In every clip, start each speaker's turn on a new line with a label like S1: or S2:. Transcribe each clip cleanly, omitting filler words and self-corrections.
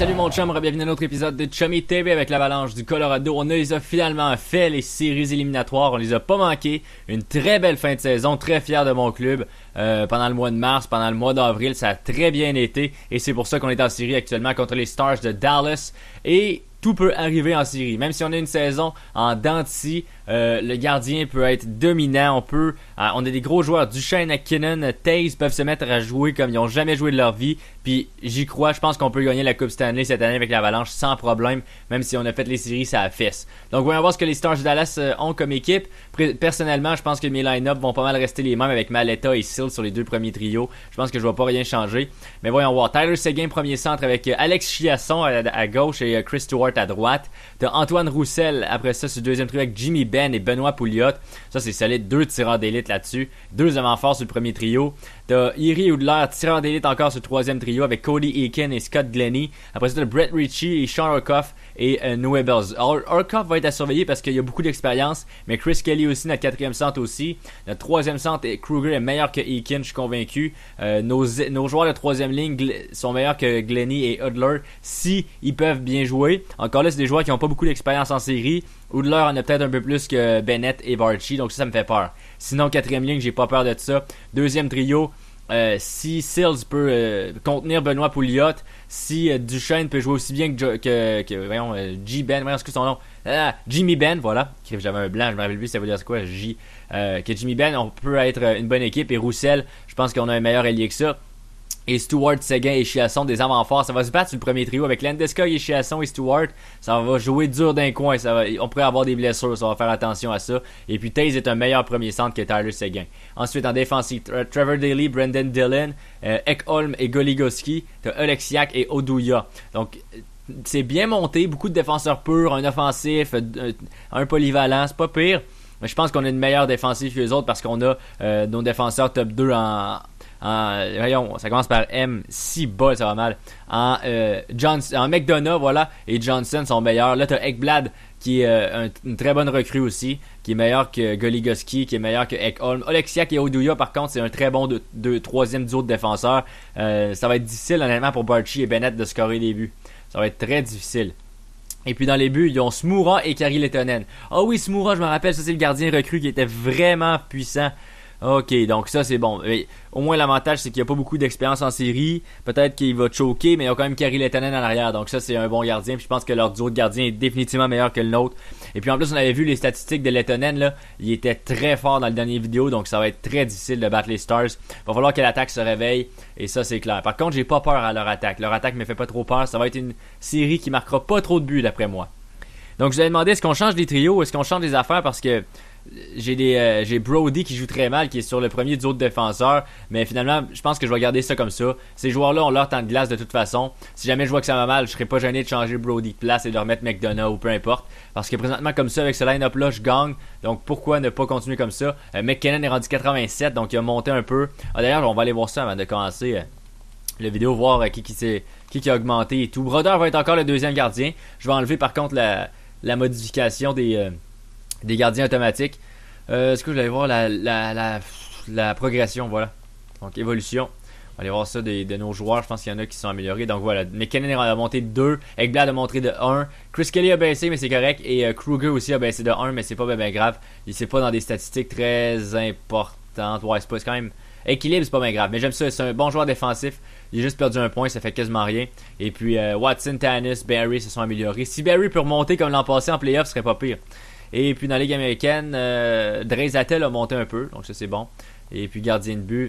S1: Salut mon chum, bienvenue à un autre épisode de Chummy TV avec l'Avalanche du Colorado. On les a finalement fait, les séries éliminatoires, on les a pas manquées. Une très belle fin de saison, très fier de mon club. Pendant le mois de mars, pendant le mois d'avril, ça a très bien été. Et c'est pour ça qu'on est en série actuellement contre les Stars de Dallas. Et tout peut arriver en série. Même si on a une saison en dents de scie, le gardien peut être dominant. On a des gros joueurs. Duchesne, McKinnon, Taze peuvent se mettre à jouer comme ils n'ont jamais joué de leur vie. Puis j'y crois. Je pense qu'on peut gagner la Coupe Stanley cette année avec l'Avalanche sans problème. Même si on a fait les séries, ça a fesse. Donc voyons voir ce que les Stars de Dallas ont comme équipe. Personnellement, je pense que mes line-up vont pas mal rester les mêmes avec Maleta et Seal sur les deux premiers trios. Je pense que je ne vais pas rien changer. Mais voyons voir. Tyler Seguin, premier centre avec Alex Chiasson à gauche et Chris Stewart à droite. T'as Antoine Roussel après ça sur le deuxième trio avec Jimmy Benn et Benoît Pouliot. Ça c'est solide, deux tireurs d'élite là-dessus. Deux hommes forts sur le premier trio. T'as Iri Houdler, tireur d'élite encore sur le troisième trio avec Cody Eakin et Scott Glennie. Après ça t'as Brett Ritchie et Sean Orkoff et Noé Bells. Orkoff va être à surveiller parce qu'il y a beaucoup d'expérience, mais Chris Kelly aussi, notre quatrième centre aussi. Notre troisième centre, Kruger est meilleur que Eakin, je suis convaincu. Nos joueurs de troisième ligne sont meilleurs que Glennie et Houdler si ils peuvent bien jouer. Encore là, c'est des joueurs qui n'ont pas beaucoup d'expérience en série. Houdler en a peut-être un peu plus que Bennett et Barchi, donc ça me fait peur. Sinon, quatrième ligne, j'ai pas peur de ça. Deuxième trio, si Sills peut contenir Benoît Pouliot, si Duchesne peut jouer aussi bien que G-Ben, voyons ce que son nom, Jimmy Benn, voilà, j'avais un blanc, je me rappelle plus ça veut dire quoi, que Jimmy Benn, on peut être une bonne équipe, et Roussel, je pense qu'on a un meilleur allié que ça. Et Stewart, Seguin et Chiasson, des avant-forts. Ça va se battre sur le premier trio avec Landeskog et Chiasson et Stewart. Ça va jouer dur d'un coin. On pourrait avoir des blessures. Ça va faire attention à ça. Et puis Taze est un meilleur premier centre que Tyler Seguin. Ensuite, en défensive, Trevor Daley, Brendan Dillon, Ekholm et Goligoski. T'as Oleksiak et Oduya. Donc, c'est bien monté. Beaucoup de défenseurs purs, un offensif, un polyvalent. C'est pas pire. Mais je pense qu'on a une meilleure défensive que les autres parce qu'on a nos défenseurs top 2 voyons, ça commence par M, si bas, ça va mal. En McDonough, voilà, et Johnson sont meilleurs. Là, t'as Ekblad, qui est une très bonne recrue aussi, qui est meilleur que Goligoski, qui est meilleur que Ekholm. Oleksiak et Oduya, par contre, c'est un très bon troisième duo de défenseurs. Ça va être difficile, honnêtement, pour Barchi et Bennett de scorer des buts. Ça va être très difficile. Et puis dans les buts, ils ont Smoura et Kari Lehtonen. Ah oui, Smoura, je me rappelle, ça c'est le gardien recru qui était vraiment puissant. Ok, donc ça c'est bon. Mais, au moins l'avantage c'est qu'il n'y a pas beaucoup d'expérience en série. Peut-être qu'il va choquer, mais il y a quand même Kari Lehtonen en arrière. Donc ça c'est un bon gardien. Puis je pense que leur duo de gardien est définitivement meilleur que le nôtre. Et puis en plus on avait vu les statistiques de Lehtonen là. Il était très fort dans le dernier vidéo. Donc ça va être très difficile de battre les Stars. Il va falloir que l'attaque se réveille. Et ça c'est clair. Par contre j'ai pas peur à leur attaque. Leur attaque me fait pas trop peur. Ça va être une série qui marquera pas trop de buts d'après moi. Donc je vous avais demandé est-ce qu'on change les trios ou est-ce qu'on change les affaires parce que j'ai Brody qui joue très mal, qui est sur le premier duo de défenseurs, mais finalement je pense que je vais garder ça comme ça. Ces joueurs-là ont leur temps de glace de toute façon. Si jamais je vois que ça va mal, je serais pas gêné de changer Brody de place et de remettre McDonough ou peu importe. Parce que présentement comme ça, avec ce line-up-là, je gagne. Donc pourquoi ne pas continuer comme ça? McKinnon est rendu 87, donc il a monté un peu. D'ailleurs, on va aller voir ça avant de commencer la vidéo, voir qui a augmenté et tout. Brodeur va être encore le deuxième gardien. Je vais enlever par contre la modification des gardiens automatiques. Est-ce que je vais aller voir la progression, voilà. Donc évolution. On va aller voir ça de nos joueurs. Je pense qu'il y en a qui sont améliorés. Donc voilà. McKinnon a monté de 2. Ekblad a monté de 1. Chris Kelly a baissé, mais c'est correct. Et Kruger aussi a baissé de 1, mais c'est pas bien grave. C'est pas dans des statistiques très importantes. Ouais, c'est quand même équilibre, c'est pas bien grave. Mais j'aime ça. C'est un bon joueur défensif. Il a juste perdu un point, ça fait quasiment rien. Et puis Watson, Tanis, Barry se sont améliorés. Si Barry peut remonter comme l'an passé en playoff, ce serait pas pire. Et puis dans la Ligue américaine, Draisaitl a monté un peu, donc ça c'est bon. Et puis gardien de but,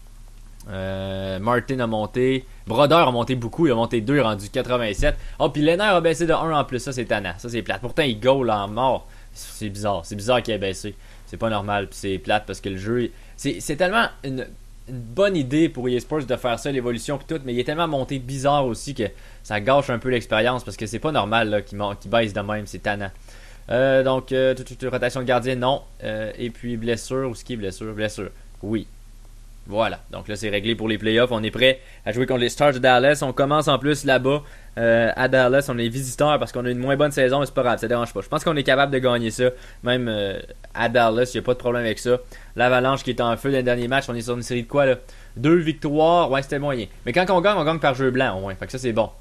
S1: Martin a monté. Brodeur a monté beaucoup, il a monté 2, il est rendu 87. Oh, puis Lehner a baissé de 1 en plus, ça c'est tannant, ça c'est plate. Pourtant il goal en mort, c'est bizarre qu'il ait baissé. C'est pas normal, puis c'est plate parce que le jeu, c'est tellement une bonne idée pour EA Sports de faire ça, l'évolution puis tout, mais il est tellement monté bizarre aussi que ça gâche un peu l'expérience parce que c'est pas normal là, qu'il baisse de même, c'est tannant. Donc, rotation de gardien, non. Et puis, blessure, ou ce qui est blessure? Blessure, oui. Voilà, donc là, c'est réglé pour les playoffs. On est prêt à jouer contre les Stars de Dallas. On commence en plus là-bas, à Dallas. On est visiteurs parce qu'on a une moins bonne saison, mais c'est pas grave, ça dérange pas. Je pense qu'on est capable de gagner ça, même à Dallas, il n'y a pas de problème avec ça. L'Avalanche qui est en feu dans le dernier match, on est sur une série de quoi là? 2 victoires, ouais, c'était moyen. Mais quand on gagne par jeu blanc, au moins, fait que ça, c'est bon.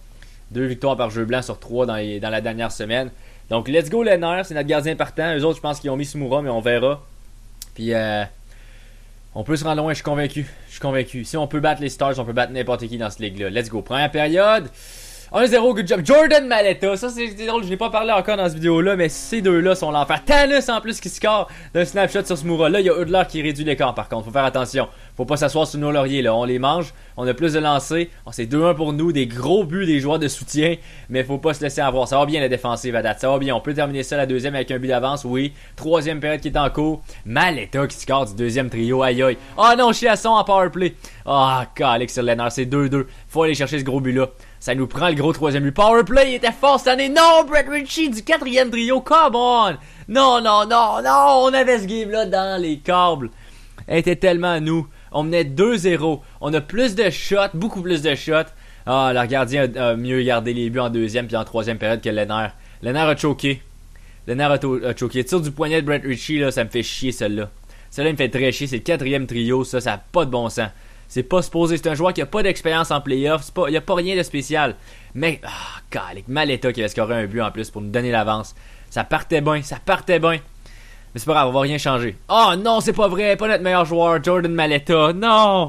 S1: 2 victoires par jeu blanc sur 3 dans la dernière semaine. Donc, let's go Lehner, c'est notre gardien partant. Eux autres, je pense qu'ils ont mis Smura, mais on verra. Puis, on peut se rendre loin, je suis convaincu. Si on peut battre les Stars, on peut battre n'importe qui dans cette ligue-là. Let's go. Première période. 1-0, good job. Jordan Maletta, ça c'est drôle, je n'ai pas parlé encore dans cette vidéo-là, mais ces deux-là sont l'enfer. Thanos en plus qui score d'un snapshot sur Smura. Là, il y a Udler qui réduit l'écart par contre, faut faire attention. Faut pas s'asseoir sur nos lauriers, là. On les mange, on a plus de lancers. C'est 2-1 pour nous, des gros buts des joueurs de soutien, mais faut pas se laisser avoir. Ça va bien la défensive à date, ça va bien. On peut terminer ça la deuxième avec un but d'avance, oui. Troisième période qui est en cours. Maletta qui score du deuxième trio, aïe aïe. Oh non, Chiasson en powerplay. Ah, calique sur Lehner, c'est 2-2. Faut aller chercher ce gros but-là. Ça nous prend le gros troisième but. Powerplay, il était fort cette année. Non, Brett Ritchie du quatrième trio. Come on. Non. On avait ce game-là dans les câbles. Elle était tellement à nous. On menait 2-0. On a plus de shots, beaucoup plus de shots. Ah, le gardien a mieux gardé les buts en deuxième puis en troisième période que Lehner. Lehner a choqué. A choqué. Tir du poignet de Brett Ritchie, là, ça me fait chier celle-là. Celle-là, il me fait très chier. C'est le quatrième trio. Ça n'a pas de bon sens. C'est pas supposé, c'est un joueur qui a pas d'expérience en playoff, il n'y a pas rien de spécial. Mais, calique, Maletta qui avait scoré un but en plus pour nous donner l'avance. Ça partait bien. Mais c'est pas grave, on va rien changer. Oh non, c'est pas vrai, pas notre meilleur joueur, Jordan Maletta, non!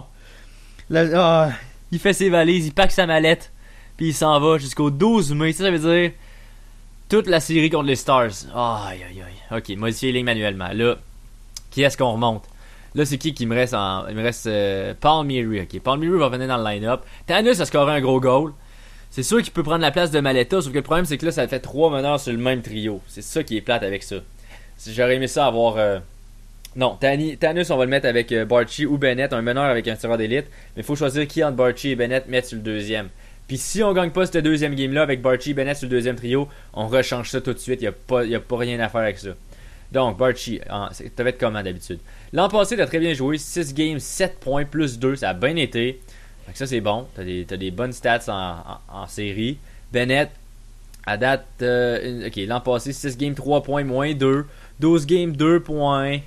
S1: Il fait ses valises, il pack sa mallette, puis il s'en va jusqu'au 12 mai. Ça veut dire toute la série contre les Stars. Aïe. Ok, modifier les lignes manuellement. Là, qui est-ce qu'on remonte? Là, c'est qui me reste il me reste Palmieri. Ok, Palmieri va venir dans le line-up. Thanos a scoré un gros goal. C'est sûr qu'il peut prendre la place de Maletta, sauf que le problème, c'est que là, ça fait 3 meneurs sur le même trio. C'est ça qui est plate avec ça. J'aurais aimé ça avoir... Non, Thanos, on va le mettre avec Barchi ou Bennett, un meneur avec un tireur d'élite. Mais il faut choisir qui entre Barchi et Bennett mettre sur le deuxième. Puis si on gagne pas ce deuxième game-là avec Barchi et Bennett sur le deuxième trio, on rechange ça tout de suite. Il n'y a pas rien à faire avec ça. Donc, Barchi, ça va être comment d'habitude? L'an passé, t'as très bien joué. 6 games, 7 points, plus 2. Ça a bien été. Fait que ça, c'est bon. T'as des bonnes stats en série. Bennett, à date... ok, l'an passé, 6 games, 3 points, moins 2. 12 games, 2 points.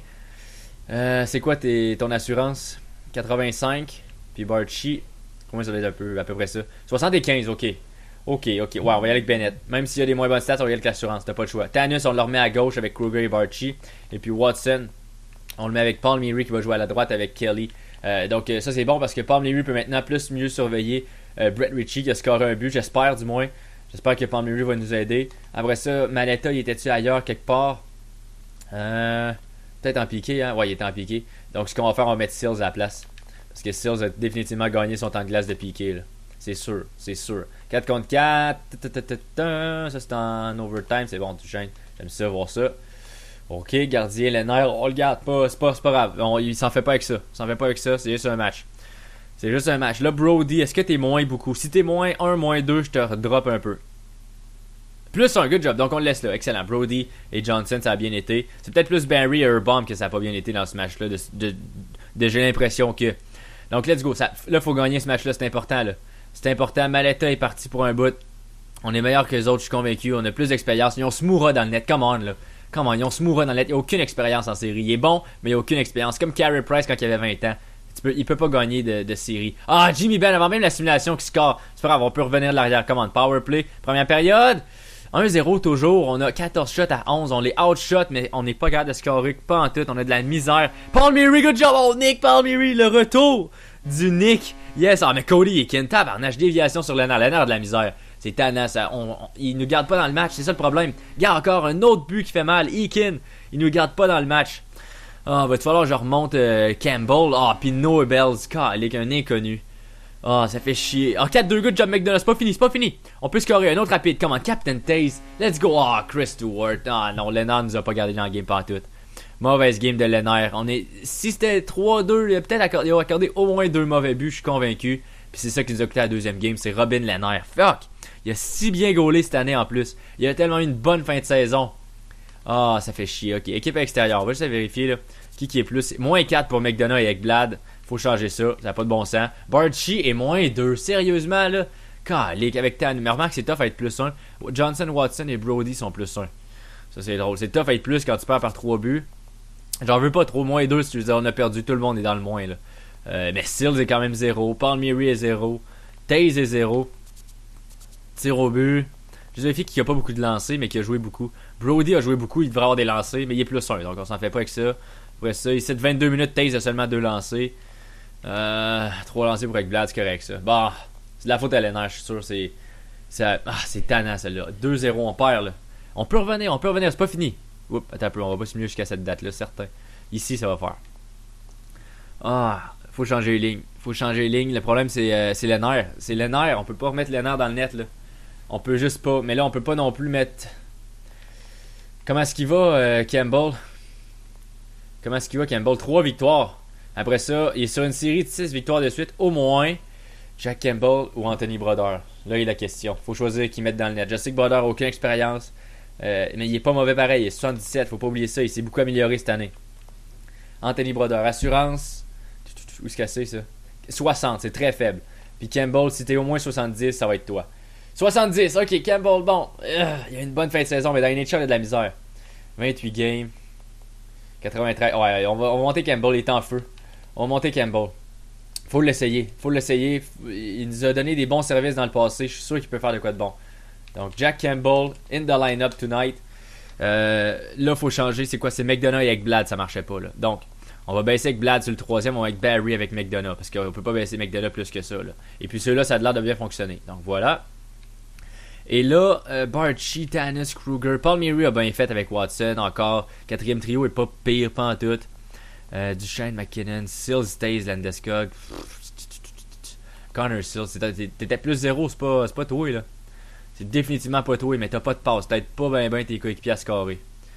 S1: C'est quoi ton assurance? 85. Puis Barchi, comment ça va être à peu près ça? 75, ok. Ok. Ouais, on va y aller avec Bennett. Même s'il y a des moins bonnes stats, on va y aller avec l'assurance. T'as pas le choix. Thanos, on le remet à gauche avec Kruger et Barchi. Et puis Watson, on le met avec Palmieri qui va jouer à la droite avec Kelly. Donc ça c'est bon parce que Palmieri peut maintenant mieux surveiller Brett Ritchie qui a scoré un but, j'espère du moins. J'espère que Palmieri va nous aider. Après ça, Maletta, il était-tu ailleurs quelque part? Peut-être en piqué, hein? Ouais, il était en piqué. Donc ce qu'on va faire, on va mettre Seals à la place. Parce que Seals a définitivement gagné son temps de glace de piqué, là. C'est sûr. 4 contre 4. Ça c'est en overtime, c'est bon, tu gênes. J'aime ça, voir ça. Ok, gardien, Lehner, on le garde pas, c'est pas grave. Il s'en fait pas avec ça. C'est juste un match. Là, Brody, est-ce que t'es moins beaucoup? Si t'es moins 1, moins 2, je te drop un peu. Plus un good job, donc on le laisse là. Excellent. Brody et Johnson, ça a bien été. C'est peut-être plus Barry et Urban que ça a pas bien été dans ce match-là. J'ai l'impression que. Donc, let's go. Là, faut gagner ce match-là, c'est important, là. C'est important. Maletta est parti pour un bout. On est meilleur que les autres, je suis convaincu. On a plus d'expérience. Ils ont Smura dans le net. Come on, là. Ils ont Smura dans le net. Il n'y a aucune expérience en série. Il est bon, mais il n'y a aucune expérience. Comme Carey Price quand il avait 20 ans. Il peut pas gagner de série. Ah, Jimmy Benn, avant même la simulation qui score. C'est pas grave, on peut revenir de l'arrière. Commande. Power play. Première période. 1-0 toujours. On a 14 shots à 11. On les outshot, mais on n'est pas capable de scorer. Pas en tout. On a de la misère. Palmieri, good job. Oh, Nick Palmieri, le retour du Nick. Yes. Ah, mais Cody Eakin, tabarnage, déviation sur Lehner. Lehner a de la misère. C'est tannant, ça. Il nous garde pas dans le match, c'est ça le problème. Regarde encore un autre but qui fait mal. Eakin, il nous garde pas dans le match. Ah, va-t-il falloir que je remonte Campbell. Ah, puis Noah Bells. Calique, un inconnu. Ah, ça fait chier. Ah, 4-2 good job McDonough, c'est pas fini. On peut scorer un autre rapide. Comment? Captain Taze. Let's go. Ah, Chris Stewart. Ah non, Lehner nous a pas gardé dans le game pantoute. Mauvaise game de Lehner. Si c'était 3-2, il a peut-être accordé au moins 2 mauvais buts, je suis convaincu. Puis c'est ça qui nous a coûté la deuxième game, c'est Robin Lehner. Fuck! Il a si bien gaulé cette année en plus. Il a tellement eu une bonne fin de saison. Ah, ça fait chier. Ok, équipe extérieure. On va juste vérifier là. Qui est plus. Moins 4 pour McDonough et Ekblad. Faut changer ça. Ça n'a pas de bon sens. Barchi est moins 2. Sérieusement là. Calique avec Tan. Mais remarque, c'est tough à être plus 1. Johnson, Watson et Brody sont plus 1. Ça, c'est drôle. C'est tough à être plus quand tu perds par 3 buts. J'en veux pas trop. Moins 2, si tu veux dire, on a perdu. Tout le monde est dans le moins là. Mais Seals est quand même 0. Palmieri est 0. Taze est 0. Tir au but. Joseph qui a pas beaucoup de lancers, mais qui a joué beaucoup. Brody a joué beaucoup, il devrait avoir des lancers, mais il est plus 1, donc on s'en fait pas avec ça. Après ça, ici de 22 minutes, Taze a seulement 2 lancers. 3 lancers pour Ekblad, c'est correct ça. Bon, c'est de la faute à Lehner, je suis sûr. C'est tannant celle-là. 2-0, on perd là. On peut revenir, c'est pas fini. Oups, attends un peu, on va pas se mieux jusqu'à cette date-là, certain. Ici, ça va faire. Faut changer les lignes. Le problème, c'est Lehner. C'est Lehner, on peut pas remettre Lehner dans le net là. On peut juste pas. Mais là, on peut pas non plus mettre. Comment est-ce qu'il va, Campbell? 3 victoires. Après ça, il est sur une série de 6 victoires de suite. Au moins, Jack Campbell ou Anthony Brodeur. Là, il y a la question. Faut choisir qui mettre dans le net. Je sais que Brodeur n'a aucune expérience. Mais il est pas mauvais pareil. Il est 77. Faut pas oublier ça. Il s'est beaucoup amélioré cette année. Anthony Brodeur. Assurance. Où est-ce que c'est ça? 60. C'est très faible. Puis Campbell, si t'es au moins 70, ça va être toi. 70. Ok, Campbell, bon. Il y a une bonne fin de saison. Mais dans NHL, il y a de la misère. 28 games. 93. Ouais, on va monter Campbell. Il est en feu. On va monter Campbell. Faut l'essayer. Il nous a donné des bons services dans le passé. Je suis sûr qu'il peut faire de quoi de bon. Donc, Jack Campbell in the line-up tonight. Là, faut changer. C'est quoi? C'est McDonough et Ekblad. Ça marchait pas, là. Donc, on va baisser Ekblad sur le 3e. On va avec Barry avec McDonough. Parce qu'on peut pas baisser McDonough plus que ça, là. Et puis, ceux-là, ça a l'air de bien fonctionner. Donc, voilà. Et là, Barchi, Tanis, Kruger. Palmieri a bien fait avec Watson. Encore. 4e trio est pas pire, pas en tout. Duchesne, McKinnon, Sills, Taze, Landeskog. Connor Sills. T'étais plus 0, c'est pas toi, là. C'est définitivement pas toi, mais t'as pas de passe. T'aides pas ben tes coéquipiers à scorer.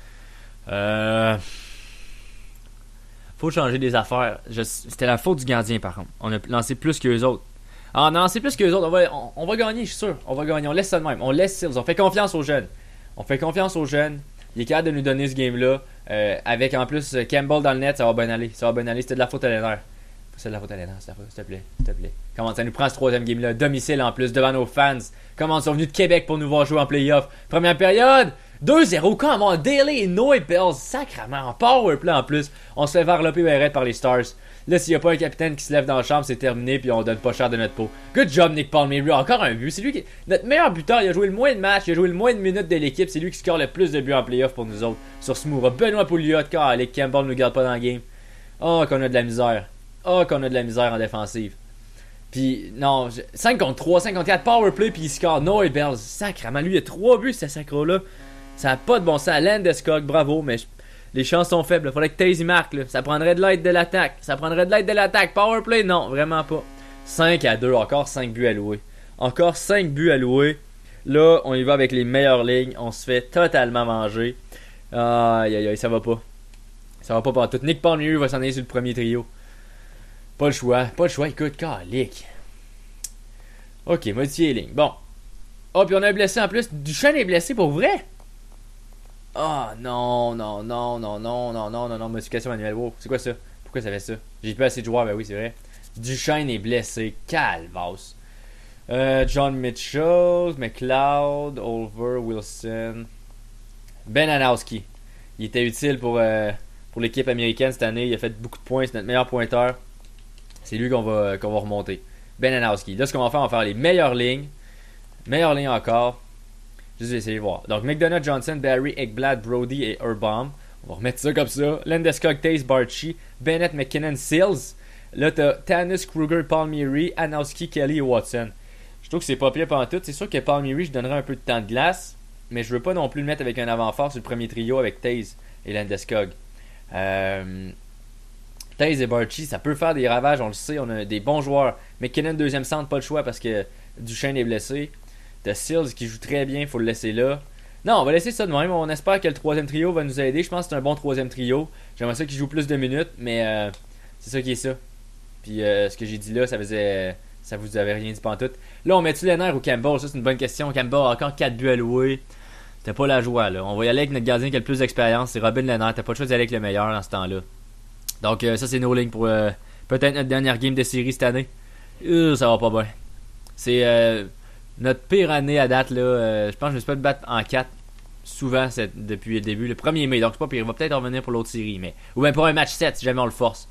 S1: Faut changer des affaires. C'était la faute du gardien, par contre. On a lancé plus qu'eux autres. On a lancé plus qu'eux autres. On va gagner, je suis sûr. On va gagner. On laisse ça de même. On laisse Sills. On fait confiance aux jeunes. Il est capable de nous donner ce game-là. Avec en plus Campbell dans le net, ça va bien aller. C'était de la faute à Lehner. C'est de la faute à Lehner, s'il te plaît. Comment ça nous prend ce 3e game-là? Domicile en plus, devant nos fans. Comment ils sont venus de Québec pour nous voir jouer en playoff. Première période, 2-0. Comment? Daly et Noé Bells, sacrément, en powerplay en plus. On se fait varloper raide par les Stars. Là, s'il n'y a pas un capitaine qui se lève dans la chambre, c'est terminé, puis on donne pas cher de notre peau. Good job, Nick Palmieri. Encore un but. C'est lui qui est notre meilleur buteur. Il a joué le moins de matchs, il a joué le moins de minutes de l'équipe. C'est lui qui score le plus de buts en playoff pour nous autres. Sur Smoura. Benoît Pouliot, car Alec Campbell nous garde pas dans le game. Qu'on a de la misère. Qu'on a de la misère en défensive. Puis, non, 5 contre 3, 5 contre 4, powerplay, puis il score Noé Bells. Sacrément, lui, il a 3 buts, ce sacro-là. Ça n'a pas de bon sens. Landeskog, bravo, mais les chances sont faibles. Il faudrait que Taze y marque. Là. Ça prendrait de l'aide de l'attaque. Powerplay, non, vraiment pas. 5-2, encore 5 buts à louer. Là, on y va avec les meilleures lignes. On se fait totalement manger. Aïe, ça va pas. Ça va pas partout. Nick Palmieri va s'en aller sur le premier trio. Pas le choix, écoute, calique. Ok, modifier les lignes. Bon. Puis on a un blessé en plus. Duchesne est blessé pour vrai? Non, modification manuelle. Wow, c'est quoi ça? Pourquoi ça fait ça? J'ai pas assez de joueurs, ben oui, c'est vrai. Duchesne est blessé. Calvasse. John Mitchell, McLeod, Oliver, Wilson. Ben Hanowski. Il était utile pour l'équipe américaine cette année. Il a fait beaucoup de points. C'est notre meilleur pointeur. C'est lui qu'on va remonter. Ben Hanowski. Là, ce qu'on va faire, on va faire les meilleures lignes. Meilleures lignes encore. Je vais essayer de voir. Donc, McDonough, Johnson, Barry, Ekblad, Brody et Urban. On va remettre ça comme ça. Landeskog, Taze, Barchi, Bennett, McKinnon, Sills. Là, t'as Tanis, Kruger, Palmieri, Hanowski, Kelly et Watson. Je trouve que c'est pas pire pantoute. C'est sûr que Palmieri, je donnerais un peu de temps de glace. Mais je veux pas non plus le mettre avec un avant-fort sur le premier trio avec Taze et Landeskog. Taze et Barchi, ça peut faire des ravages, on le sait, on a des bons joueurs. McKinnon, deuxième centre, pas le choix parce que Duchesne est blessé. T'as Sills qui joue très bien, faut le laisser là. Non, on va laisser ça de même, on espère que le 3e trio va nous aider. Je pense que c'est un bon 3e trio. J'aimerais ça qu'il joue plus de minutes, mais c'est ça qui est ça. Puis ce que j'ai dit là, ça vous avait rien dit pantoute. Là, on met-tu Lehner ou Campbell? Ça, c'est une bonne question. Campbell a encore 4 buts à louer. T'as pas la joie, là. On va y aller avec notre gardien qui a le plus d'expérience. C'est Robin Lehner. T'as pas le choix d'y aller avec le meilleur dans ce temps-là. Donc, ça, c'est nos lignes pour peut-être notre dernière game de série cette année. Ça va pas bien. C'est notre pire année à date, là. Je pense que je me suis pas battre en 4 souvent depuis le début. Le 1er mai. Donc, c'est pas pire. Il va peut-être revenir pour l'autre série. Ou bien pour un match 7 si jamais on le force.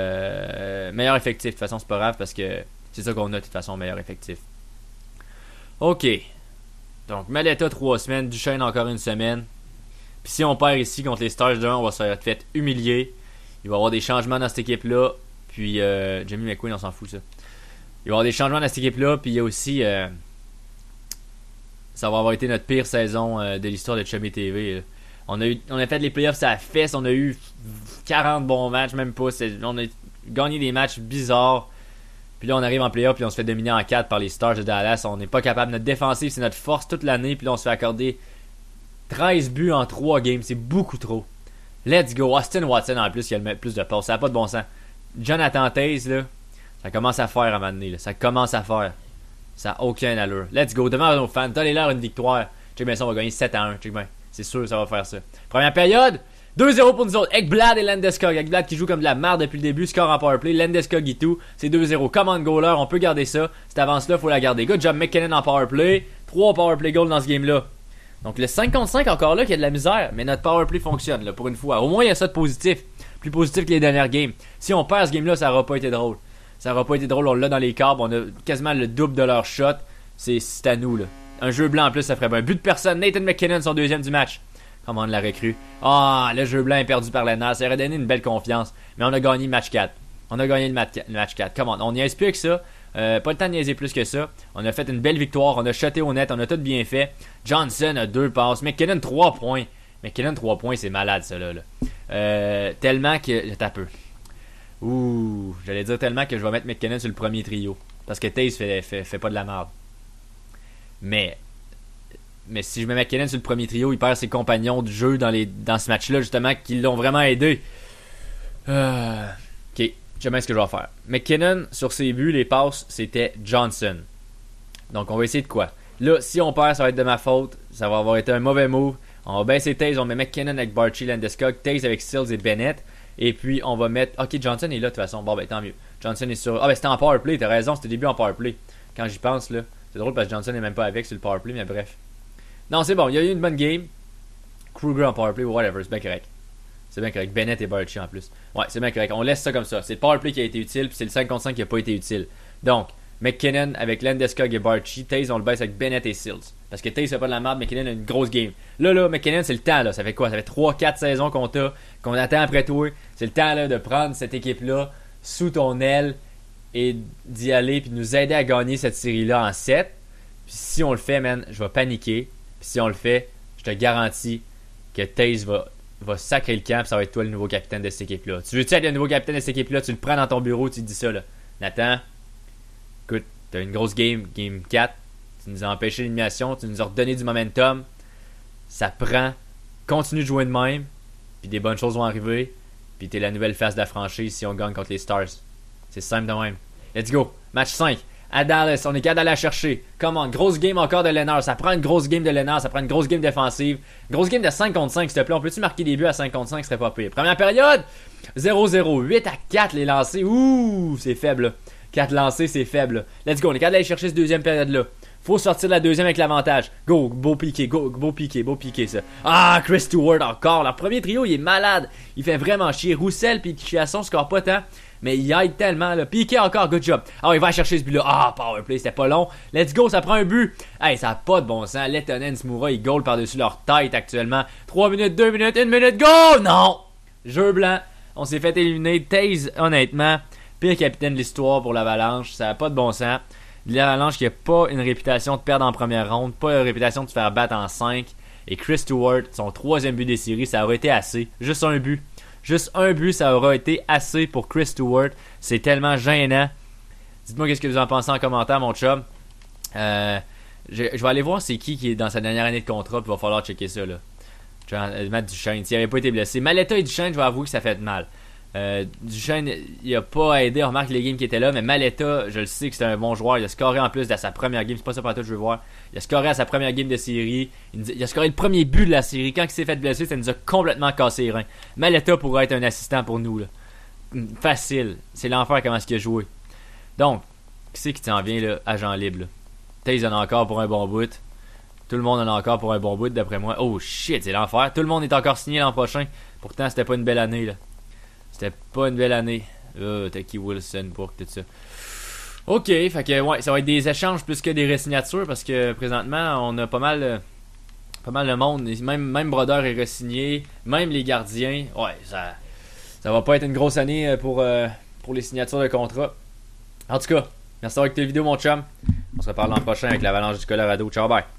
S1: Meilleur effectif. De toute façon, c'est pas grave parce que c'est ça qu'on a de toute façon, meilleur effectif. OK. Donc, Maletta 3 semaines, Duchesne encore une semaine. Puis si on perd ici contre les Stars de 1, on va se faire fait humilier. Il va y avoir des changements dans cette équipe-là. Puis, Jamie McQueen, on s'en fout, ça. Il va y avoir des changements dans cette équipe-là. Puis, il y a aussi... ça va avoir été notre pire saison de l'histoire de Chummy TV. On a fait les playoffs à la fesse. On a eu 40 bons matchs, même pas. On a gagné des matchs bizarres. Puis là, on arrive en playoff, puis on se fait dominer en 4 par les Stars de Dallas. On n'est pas capable. Notre défensive, c'est notre force toute l'année. Puis là, on se fait accorder 13 buts en 3 games. C'est beaucoup trop. Let's go. Austin Watson, en plus, il a le plus de passes. Ça n'a pas de bon sens. Jonathan Taze, là, ça commence à faire à un moment donné. Là. Ça commence à faire. Ça n'a aucune allure. Let's go. Devant nos fans. Donnez-leur une victoire. Check bien ça, on va gagner 7-1. Check bien. C'est sûr, ça va faire ça. Première période. 2-0 pour nous autres. Ekblad et Landeskog. Ekblad qui joue comme de la merde depuis le début. Score en powerplay. Landeskog et tout. C'est 2-0. Command goaler. On peut garder ça. Cette avance-là, il faut la garder. Good job McKinnon en powerplay. 3 powerplay goals dans ce game-là. Donc le 5 contre 5 encore là qui a de la misère. Mais notre powerplay fonctionne là, pour une fois. Au moins il y a ça de positif. Plus positif que les dernières games. Si on perd ce game-là, ça n'aura pas été drôle. Ça n'aura pas été drôle. On l'a dans les câbles. On a quasiment le double de leur shot. C'est à nous là. Un jeu blanc en plus, ça ferait bien. Un but de personne. Nathan McKinnon, son deuxième du match. Comment on l'a recrue. Ah, le jeu blanc est perdu par Lennart. Ça aurait donné une belle confiance. Mais on a gagné le match 4. On a gagné le match 4. Comment on niaise plus que ça. Pas le temps de niaiser plus que ça. On a fait une belle victoire. On a shoté au net. On a tout bien fait. Johnson a 2 passes. McKinnon 3 points. McKinnon 3 points, c'est malade ça là. Tellement que. T'as peu. Ouh. J'allais dire tellement que je vais mettre McKinnon sur le premier trio. Parce que Taze fait pas de la merde. Mais si je mets McKinnon sur le premier trio, il perd ses compagnons du jeu dans ce match-là, justement, qui l'ont vraiment aidé. Ok, je sais ce que je vais faire. McKinnon, sur ses buts, les passes, c'était Johnson. Donc, on va essayer de quoi? Là, si on perd, ça va être de ma faute. Ça va avoir été un mauvais move. On va baisser Taze, on met McKinnon avec Barchi, Landeskog, Taze avec Stills et Bennett. Et puis, on va mettre... Ok, Johnson est là, de toute façon. Bon, ben, tant mieux. Johnson est sur... Ah, ben, c'était en powerplay, t'as raison, c'était début en powerplay. Quand j'y pense, là. C'est drôle parce que Johnson n'est même pas avec sur le powerplay, mais bref. Non, c'est bon, il y a eu une bonne game. Kruger en powerplay, whatever, c'est bien correct. C'est bien correct. Bennett et Barchi en plus. Ouais, c'est bien correct. On laisse ça comme ça. C'est le powerplay qui a été utile, puis c'est le 5 contre 5 qui n'a pas été utile. Donc, McKinnon avec Landeskog et Barchi. Taze, on le baisse avec Bennett et Sills. Parce que Taze fait pas de la merde, McKinnon a une grosse game. Là, McKinnon, c'est le temps, là. Ça fait quoi? Ça fait 3-4 saisons qu'on attend après toi. C'est le temps, là, de prendre cette équipe-là sous ton aile et d'y aller, puis de nous aider à gagner cette série-là en 7. Puis si on le fait, man, je vais paniquer. Puis si on le fait, je te garantis que Taze va sacrer le camp, puis ça va être toi le nouveau capitaine de cette équipe-là. Tu veux-tu être le nouveau capitaine de cette équipe-là? Tu le prends dans ton bureau, tu te dis ça, là. Nathan, écoute, t'as une grosse game 4. Tu nous as empêché l'élimination, tu nous as redonné du momentum. Ça prend. Continue de jouer de même, puis des bonnes choses vont arriver. Puis t'es la nouvelle face de la franchise si on gagne contre les Stars. C'est simple de même. Let's go. Match 5. À Dallas, on est capable d'aller la chercher. Comment? Grosse game encore de Lennart. Ça prend une grosse game de Lennart. Ça prend une grosse game défensive. Grosse game de 5 contre 5, s'il te plaît. On peut-tu marquer des buts à 5 contre 5? Ce serait pas pire. Première période, 0-0. 8-4 les lancés. Ouh, c'est faible là. 4 lancés, c'est faible là. Let's go. On est capable d'aller chercher cette deuxième période-là. Faut sortir de la deuxième avec l'avantage. Go, beau piqué, beau piqué ça. Ah, Chris Stewart encore. Leur premier trio, il est malade. Il fait vraiment chier. Roussel puis Chiasson score pas tant. Mais il aide tellement, là. Piqué encore, good job. Ah, il va chercher ce but-là. Ah, powerplay, c'était pas long. Let's go, ça prend un but. Hey, ça a pas de bon sens. Lettonen, Smoura, ils goal par-dessus leur tête actuellement. 3 minutes, 2 minutes, 1 minute, go! Non! Jeu blanc. On s'est fait éliminer. Taze, honnêtement, pire capitaine de l'histoire pour l'Avalanche. Ça a pas de bon sens. L'Avalanche qui a pas une réputation de perdre en première ronde, pas une réputation de se faire battre en 5. Et Chris Stewart, son 3e but des séries, ça aurait été assez. Juste un but. Juste un but, ça aura été assez pour Chris Stewart. C'est tellement gênant. Dites-moi qu'est-ce que vous en pensez en commentaire, mon chum. Je vais aller voir c'est qui est dans sa dernière année de contrat, puis il va falloir checker ça, là. Matt Duchesne, s'il n'avait pas été blessé. Maletta et Duchesne, je vais avouer que ça fait mal. Duchesne, il a pas aidé, on remarque les games qui étaient là, mais Maletta, je le sais que c'est un bon joueur. Il a scoré en plus de sa première game. C'est pas ça pour tout, je veux voir. Il a scoré à sa première game de série. Il a scoré le premier but de la série. Quand il s'est fait blesser, ça nous a complètement cassé les reins. Maletta pourrait être un assistant pour nous, là. Facile. C'est l'enfer comment est-ce qu'il a joué. Donc, qui c'est qui t'en vient, là, agent libre, là? Taze en a encore pour un bon bout. Tout le monde en a encore pour un bon bout, d'après moi. Oh shit, c'est l'enfer. Tout le monde est encore signé l'an prochain. Pourtant, c'était pas une belle année, là. C'était pas une belle année. Taki Wilson, pour tout ça. Ok, fait que ouais, ça va être des échanges plus que des ré-signatures parce que présentement, on a pas mal de monde. Même Brodeur est re-signé, même les gardiens. Ouais, ça va pas être une grosse année pour les signatures de contrat. En tout cas, merci d'avoir écouté la vidéo, mon chum. On se reparle l'an prochain avec l'Avalanche du Colorado. Ciao, bye!